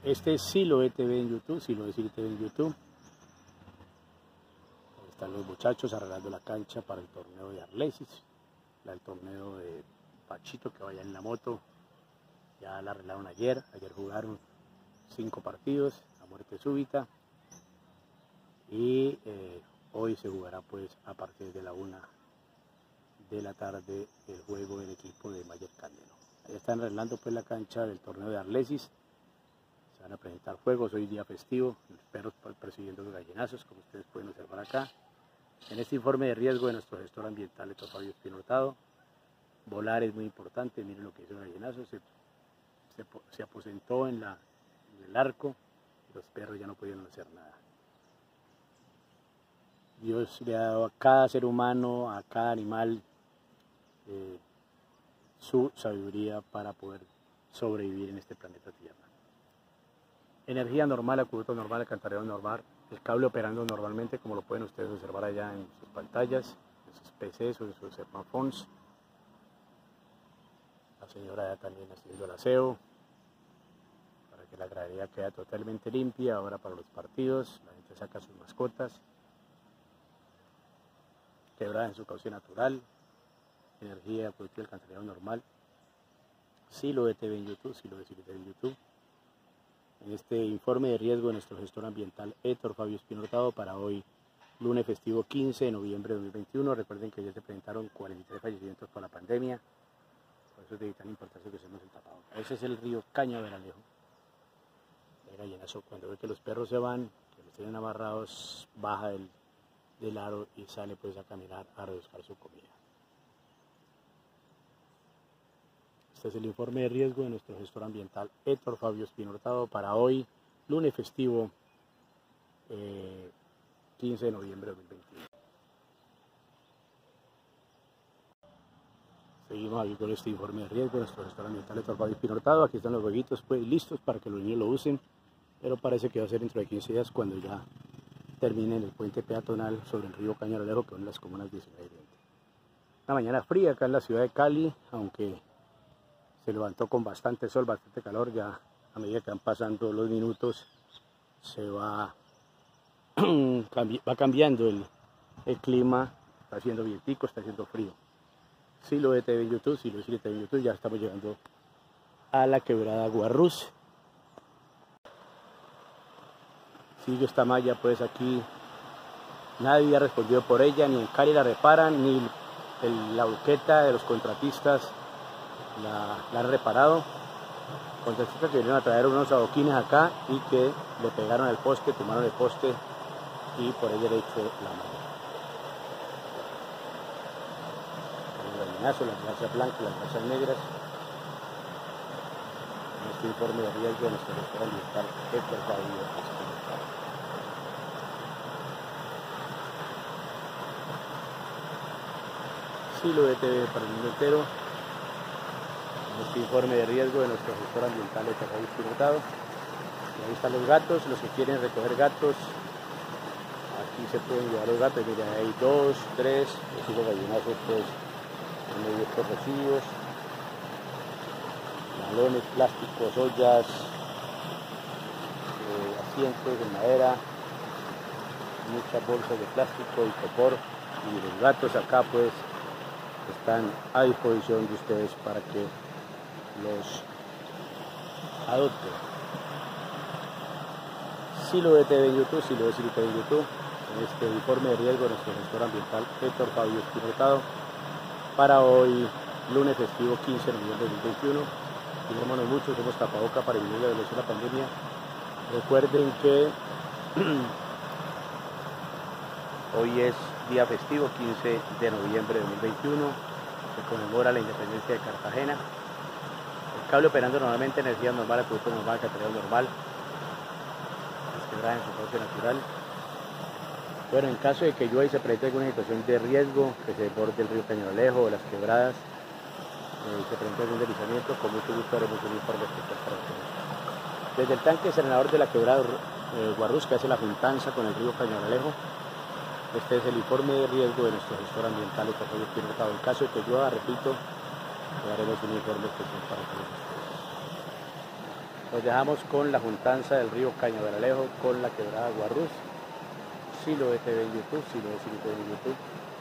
Este es Siloé TV en YouTube, Siloé TV en YouTube. Ahí están los muchachos arreglando la cancha para el torneo de Arlesis, el torneo de Pachito que vaya en la moto. Ya la arreglaron ayer jugaron 5 partidos a muerte súbita y hoy se jugará pues a partir de la 1 de la tarde el juego del equipo de Mayer Cándeno. Ahí están arreglando pues la cancha del torneo de Arlesis. Se van a presentar juegos, hoy día festivo, los perros persiguiendo los gallinazos, como ustedes pueden observar acá. En este informe de riesgo de nuestro gestor ambiental, Héctor Fabio Espino Hurtado, volar es muy importante. Miren lo que hizo el gallinazo, se aposentó en el arco, y los perros ya no pudieron hacer nada. Dios le ha dado a cada ser humano, a cada animal, su sabiduría para poder sobrevivir en este planeta Tierra. Energía normal, acueducto normal, alcantarillado normal, el cable operando normalmente, como lo pueden ustedes observar allá en sus pantallas, en sus PCs o en sus smartphones. La señora ya también haciendo el aseo para que la gradería quede totalmente limpia. Ahora para los partidos, la gente saca sus mascotas. Quebrada en su cauce natural, energía, acueducto y alcantarillado normal. Siloé TV en YouTube, Siloé TV en YouTube. En este informe de riesgo de nuestro gestor ambiental Héctor Fabio Espino Hurtado para hoy, lunes festivo 15 de noviembre de 2021. Recuerden que ya se presentaron 43 fallecimientos por la pandemia, por eso es de tan importancia que usemos el tapabocas. Ese es el río Cañaveralejo. El gallinazo, cuando ve que los perros se van, que los tienen amarrados, baja del aro y sale pues a caminar a rebuscar su comida. Este es el informe de riesgo de nuestro gestor ambiental Héctor Fabio Espino Hurtado para hoy, lunes festivo 15 de noviembre de 2021. Seguimos aquí con este informe de riesgo de nuestro gestor ambiental Héctor Fabio Espino Hurtado. Aquí están los jueguitos pues listos para que los niños lo usen, pero parece que va a ser dentro de 15 días cuando ya terminen el puente peatonal sobre el río Cañaveralejo, que son las comunas 19 y 20. Una mañana fría acá en la ciudad de Cali, aunque se levantó con bastante sol, bastante calor. Ya a medida que van pasando los minutos se va cambiando el clima. Está haciendo vientico, está haciendo frío. Siloé TV en YouTube, Siloé TV en YouTube. Ya estamos llegando a la quebrada Guarrús. Sigue esta malla pues aquí, nadie ha respondido por ella, ni en Cali la reparan, ni la buqueta de los contratistas la han reparado. Contratistas que vinieron a traer unos adoquines acá y que le pegaron al poste, tomaron el poste y por ello le hecho la malla. El gallinazo, las manchas blancas, las manchas negras. En este informe de riesgo de nuestro gestor ambiental Héctor Fabio Espino Hurtado. Siloé TV para el mundo entero. Este informe de riesgo de nuestro gestor ambiental Héctor Fabio Espino Hurtado. Y ahí están los gatos, los que quieren recoger gatos, aquí se pueden llevar los gatos. Miren, hay 2, 3, esos gallinazos pues en medio de estos residuos, balones, plásticos, ollas, asientos de madera, muchas bolsas de plástico y copor, y los gatos acá pues están a disposición de ustedes para que los adopten. Siloé TV en YouTube, Siloé TV en YouTube. En este informe de riesgo de nuestro gestor ambiental Héctor Fabio Espino Hurtado para hoy, lunes festivo 15 de noviembre de 2021. Cuidémonos mucho, usemos tapaboca para evitar la velocidad de la pandemia. Recuerden que hoy es día festivo, 15 de noviembre de 2021. Se conmemora la independencia de Cartagena. El cable operando normalmente, energía normal, acueducto normal, alcantarillado normal. Las quebradas en su cauce natural. Bueno, en caso de que llueva y se presente alguna situación de riesgo, que se desborde el río Cañaveralejo o las quebradas, se presente algún deslizamiento, con mucho gusto haremos un informe especial para ustedes. Desde el tanque serenador de la quebrada Guarrús, que hace la juntanza con el río Cañaveralejo, este es el informe de riesgo de nuestro gestor ambiental Héctor Fabio Espino Hurtado. En caso de que llueva, repito, haremos un informe especial para todos ustedes. Nos dejamos con la juntanza del río Cañaveralejo con la quebrada Guarruz. Si lo ve TV en YouTube, si lo ve en YouTube.